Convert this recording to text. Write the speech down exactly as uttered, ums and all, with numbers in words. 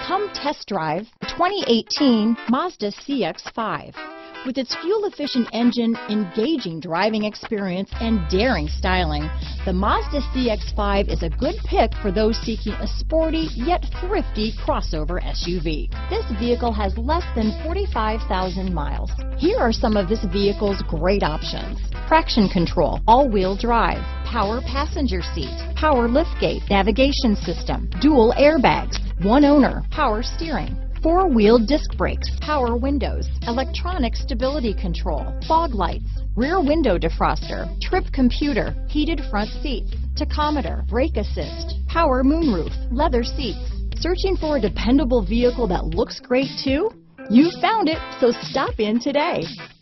Come test drive the twenty eighteen Mazda C X five. With its fuel-efficient engine, engaging driving experience, and daring styling, the Mazda C X five is a good pick for those seeking a sporty yet thrifty crossover S U V. This vehicle has less than forty-five thousand miles. Here are some of this vehicle's great options: traction control, all-wheel drive, power passenger seat, power liftgate, navigation system, dual airbags, one owner, power steering, four-wheel disc brakes, power windows, electronic stability control, fog lights, rear window defroster, trip computer, heated front seats, tachometer, brake assist, power moonroof, leather seats. Searching for a dependable vehicle that looks great too? You found it, so stop in today.